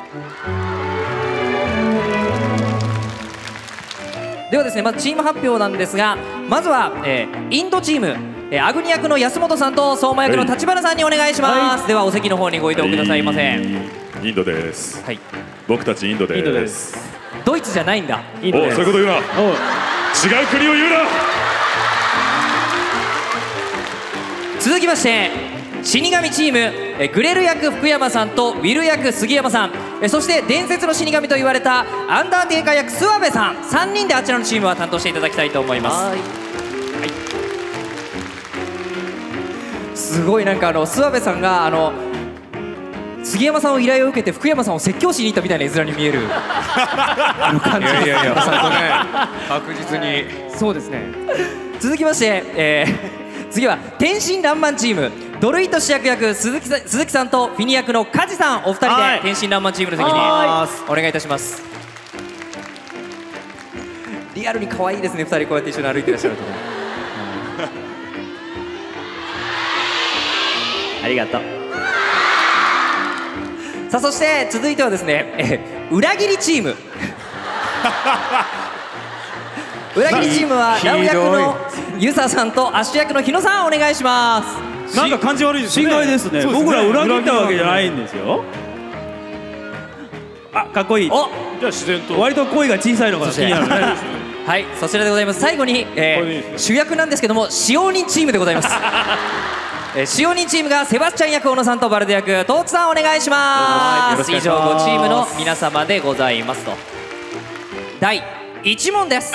ではですね、まずチーム発表なんですが、まずは、インドチーム、アグニ役の安本さんと相馬役の立花さんにお願いします。ではお席の方にご移動くださいませ。 インドです。 はい。 僕たちインドです。 ドイツじゃないんだ。 お、そういうこと言うな。違う国を言うな。 続きまして死神チーム、グレル役福山さんとウィル役杉山さん、そして伝説の死神と言われたアンダーテイカー役諏訪部さん、3人であちらのチームは担当していただきたいと思います。はい、すごいなんか諏訪部さんが杉山さんを依頼を受けて福山さんを説教しに行ったみたいな絵面に見える感じです。 いやちゃんとね確実にそうですね。続きまして、次は天真爛漫チーム、ドルイト主役役鈴木さんとフィニ役の梶さん、お二人で天真爛漫チームの席にお願いいたします。リアルに可愛いですね、二人こうやって一緒に歩いてらっしゃるとね。ありがとう。さあそして続いてはですね、裏切りチーム裏切りチームはラウ役のユサさんとアッシュ役の日野さん、お願いします。 なんか感じ悪いですね。心外ですね。僕ら裏切ったわけじゃないんですよ。あ、かっこいい。 じゃあ自然と割と声が小さいのが気になるね。 はい、そちらでございます。最後に、主役なんですけども使用人チームでございます。使用人チームがセバスチャン役小野さんとバルデ役トーツさん、お願いします。以上5チームの皆様でございますと。第1問です。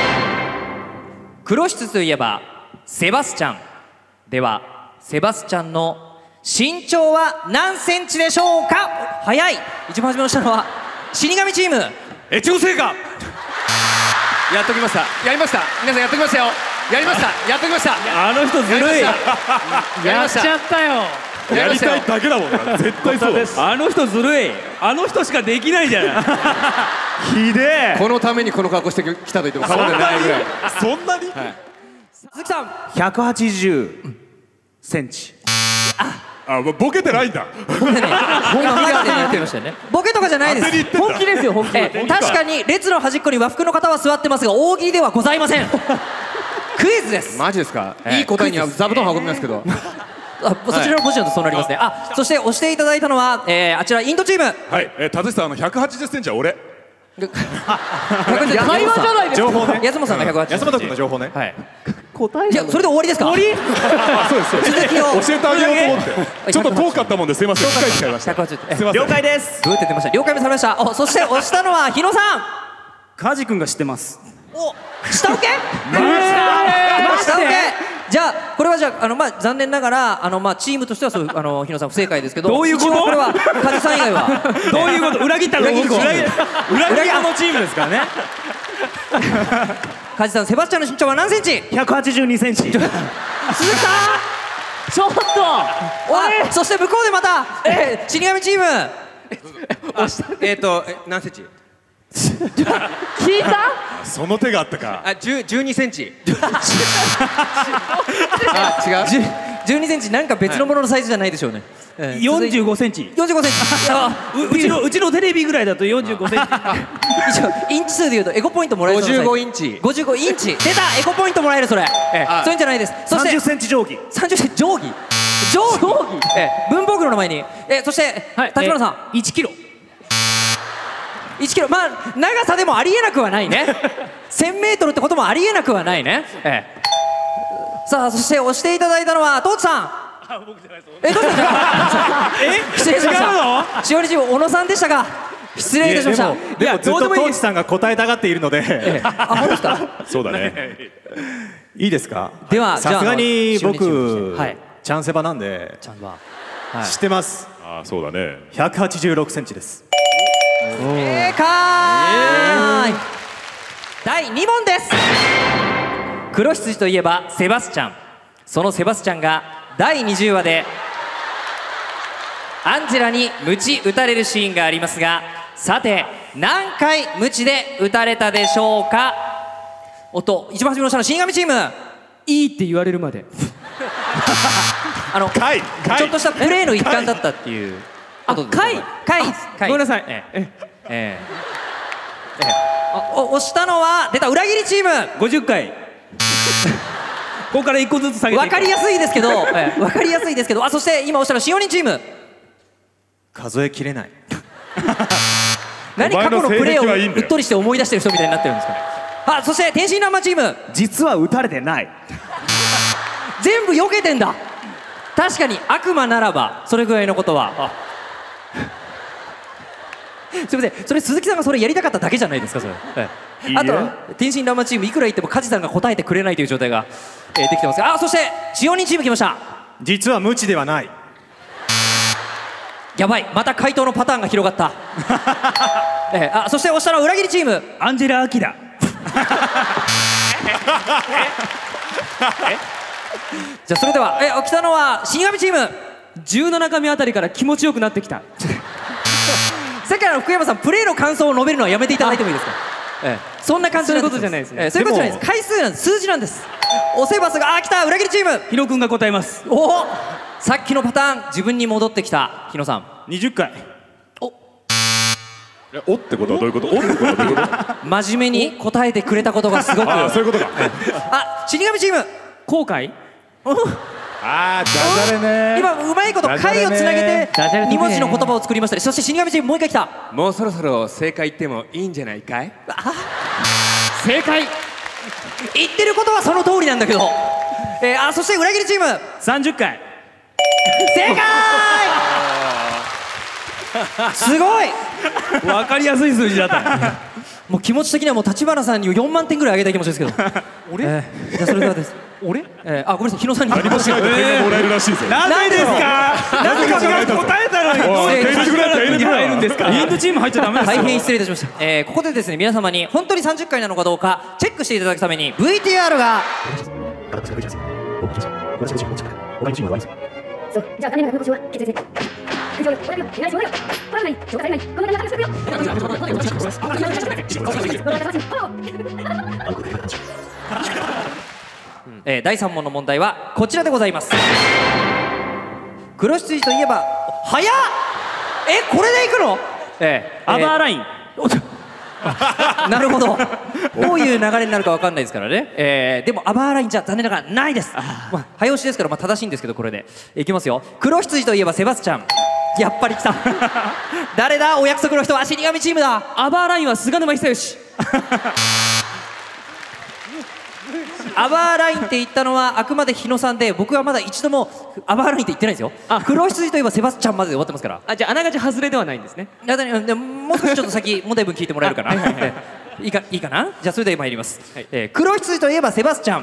黒室といえばセバスチャンでは、セバスチャンの身長は何センチでしょうか。早い。一番初めのしたのは死神チーム。 調整か。 やっときました。やりました。皆さんやっときましたよ。やりました。やっときました。 あの人ずるい。 やっちゃったよ。 やりたいだけだもんな。絶対そうです。 あの人ずるい。あの人しかできないじゃない。ひでえ。 このためにこの格好してきたと言っても過言ではないぐらい。 そんなに？ 鈴木さん 180センチ。 あ、ボケてないんだ。 本気で言ってましたよね。ボケとかじゃないです。本気ですよ、本気。確かに列の端っこに和服の方は座ってますが、大喜利ではございません。クイズです。 マジですか。いい答えには座布団運びますけど。 そちらのポジションとそうなりますね。あ、そして押していただいたのはあちらインドチーム。 はい、達さん180センチは俺。 会話じゃないですか。情報ね。安本さんが180。 安本君の情報ね。 はい。いや、それで終わりですか。終わり。 そうです。続きを教えてあげようと思って。ちょっと遠かったもんですいません。控えちゃいました。 了解です。グーって出ました。了解もされました。そして押したのは日野さん。 梶君が知ってます。 お、下請け？下請け。じゃあこれはじゃあ残念ながらチームとしてはそう日野さん不正解ですけど。 どういうこと？ これは梶さん以外はどういうこと？裏切ったの？裏切りのチームですからね。 梶さん、セバスチャンの身長は何センチ ？182センチ。鈴木さん、 ちょっと。そして向こうでまた死神チーム。 何センチ？ 聞いた？ その手があったか。 12センチ。あ、違う。 12センチ、なんか別のもののサイズじゃないでしょうね。 45センチ。 45センチ。 うちのテレビぐらいだと45センチ。 一応インチ数でいうとエコポイントもらえる。 55インチ。 55インチ。出た、エコポイントもらえるそれ。そういうんじゃないです。そして 30センチ定規。 30センチ定規。文房具の名前に。そして立花さん。 1キロ。 1キロ、まあ長さでもありえなくはないね。1000メートルってこともありえなくはないね。さあそして押していただいたのはトーチさん。 僕じゃないぞ。 どうしたんですか。失礼しました。使用人チーム小野さんでしたが失礼いたしました。 でもずっとトーチさんが答えたがっているので。 あ、本当ですか。 そうだね。 いいですか。 ではさすがに僕チャンセバなんで知ってます。 あ、そうだね。 186センチです。 正解。第2問です。黒羊といえばセバスチャン。そのセバスチャンが第20話でアンジェラに鞭打たれるシーンがありますが、さて何回鞭で打たれたでしょうか。おっと、一番初めの下の死神チーム。 いいって言われるまで。 ちょっとしたプレーの一環だったっていう。 ごめんなさい。押したのは出た裏切りチーム。 50回ここから1個ずつ下げていく。 分かりやすいですけど、分かりやすいですけど、そして今押したのはしおりんチーム。 数えきれない。 何過去のプレーをうっとりして思い出してる人みたいになってるんですか。そして天真爛漫チーム。 実は撃たれてない。 全部避けてんだ。確かに悪魔ならばそれぐらいのことは。すみません、それ鈴木さんがそれやりたかっただけじゃないですか、それ。あと天真爛漫チームいくら言っても梶さんが答えてくれないという状態が、できてますが、そしてしおりんチーム来ました。 実は無知ではない。 やばい、また回答のパターンが広がった。そして押したのは裏切りチーム。 アンジェラ・アキラ。 じゃあそれでは来たのは死神チーム。 17回目あたりから気持ちよくなってきた。 さっき福山さんプレーの感想を述べるのはやめていただいてもいいですか。そんな感じなんです。 そういうことじゃないですね。 そういうことじゃないです。回数なんです。数字なんです。押せばすぐ来た裏切りチーム。 日野くんが答えます。 さっきのパターン自分に戻ってきた日野さん。 20回。 おってことはどういうこと？おってことはどういうこと？ 真面目に答えてくれたことがすごく。 そういうことか。 死神チーム。 後悔？ ダジャレね。 今うまいこと回をつなげて2文字の言葉を作りましたね。そして死神チームもう一回来た。 もうそろそろ正解言ってもいいんじゃないかい。 正解。言ってることはその通りなんだけど。そして裏切りチーム 30回。 正解。すごい。 分かりやすい数字だった。 もう気持ち的にはもう立花さんに4万点ぐらいあげたい気持ちですけど。俺？じゃあそれではです。俺？ごめんなさい、日野さんに。 何もしないと点がもらえるらしいですよ。 なんでですか？なんでか答えたのにどうして点に入るんですか？ インドチーム入っちゃダメですよ。 大変失礼いたしました。ここでですね、皆様に本当に30回なのかどうかチェックしていただくために VTR が。 そう、じゃあ残念ながら今年は決定戦。以上、お願いしますよ。これはない、紹介されない、この中で探す第3問の問題はこちらでございます。黒羊といえば早っ。これでいくの？ アバーライン。 なるほど。どういう流れになるかわかんないですからね。でもアバーラインじゃ残念ながらないです。早押しですから正しいんですけど、これでいきますよ。黒羊といえばセバスチャン。やっぱり来た。誰だ？お約束の人は死神チームだ。 アバーラインは菅沼久義。 アバーラインって言ったのはあくまで日野さんで、僕はまだ一度もアバーラインって言ってないですよ。黒羊といえばセバスチャンまでで終わってますから。 じゃああながち外れではないんですね。 もう少しちょっと先問題文聞いてもらえるかな。いいかな。じゃあそれで参ります。黒羊といえばセバスチャン。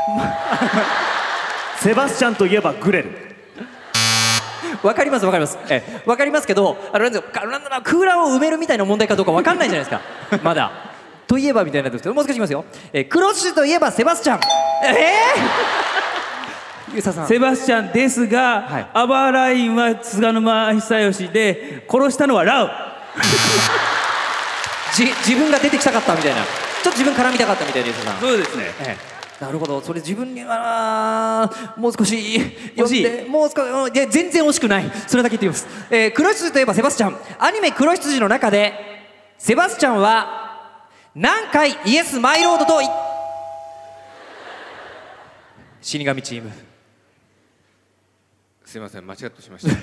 セバスチャンといえばグレル。 わかりますわかります。わかりますけど、なんだろう、空欄を埋めるみたいな問題かどうかわかんないじゃないですか。まだといえばみたいなんですけど、もう少しいきますよ。黒羊といえばセバスチャン。ゆうささん。 セバスチャンですが、アバーラインは菅沼久義で、殺したのはラウ。 自分が出てきたかったみたいな、ちょっと自分絡みたかったみたいな。ゆうささん。 そうですね。 なるほど、それ自分にはもう少し読んで、もう少し、いや全然惜しくない。それだけ言ってきます。黒羊といえばセバスチャン。アニメ黒羊の中でセバスチャンは何回イエスマイロードと死神チーム。 すいません、間違ってしました。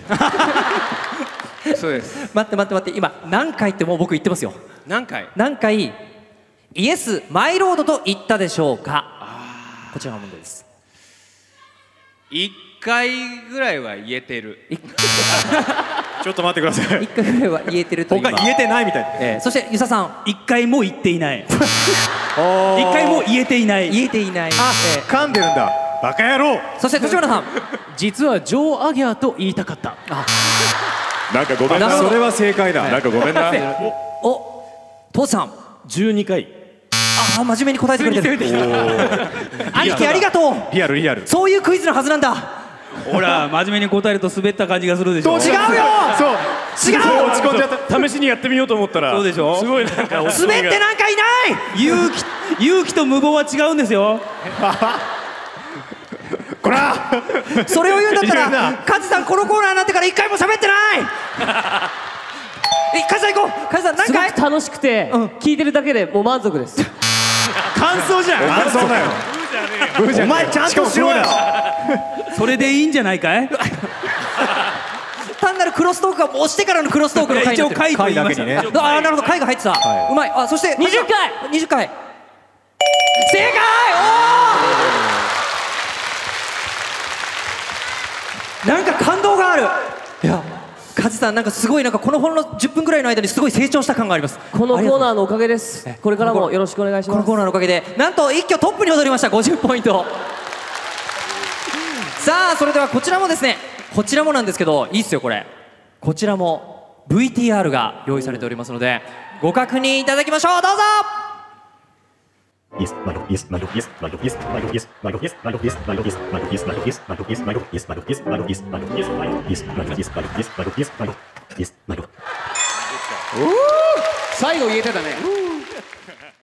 そうです。 待って今何回ってもう僕言ってますよ。何回イエスマイロードと言ったでしょうか。こちらの問題です。 1回ぐらいは言えてる。 ちょっと待ってください。 1回ぐらいは言えてると。 他言えてないみたい。 そして遊佐さん。 1回も言っていない。1回も言えていない。 噛んでるんだ。バカ野郎。 そして藤村さん。 実はジョー・アギャーと言いたかった。 なんかごめんな。 それは正解だ。 なんかごめんな。 父さん。 12回。 真面目に答えてくれてる。兄貴ありがとう。 リアル。 そういうクイズのはずなんだ。 ほら、真面目に答えると滑った感じがするでしょ。 違うよ。 そう違う。落ち込んじゃった。試しにやってみようと思ったら。 そうでしょ。 すごいなんか滑ってなんかいない。 勇気と無謀は違うんですよ。 これそれを言うんだったらカズさんこのコーナーになってから一回も喋ってないカズさん行こう。カズさん何回すごく楽しくて、聞いてるだけでもう満足です。 感想じゃん。 感想だよ。お前ちゃんとしろよ。 それでいいんじゃないかい。 単なるクロストークが押してからのクロストークの回になってる。 一応回と言いましたね。 ああなるほど回が入ってた、うまい。あそして 20回 20回正解。おおなんか感動がある。いやカズさんなんかすごいなんかこのほんの10分ぐらいの間にすごい成長した感があります。 このコーナーのおかげです。これからもよろしくお願いします。 このコーナーのおかげでなんと一挙トップに躍りました。50ポイント。さあそれではこちらもですね、こちらもなんですけどいいっすよこれ。こちらも VTR が用意されておりますのでご確認いただきましょう。どうぞ。 Yes, Michael, yes, Michael, yes, Michael, yes, Michael, yes, Michael, yes, Michael, yes, Michael, yes, Michael, yes, Michael, yes, Michael, yes, Michael, yes, Michael, yes, Michael, yes, Michael, yes, Michael, yes, Michael, yes, Michael, yes, Michael, yes, Michael, yes, Michael. 最後言えてたね。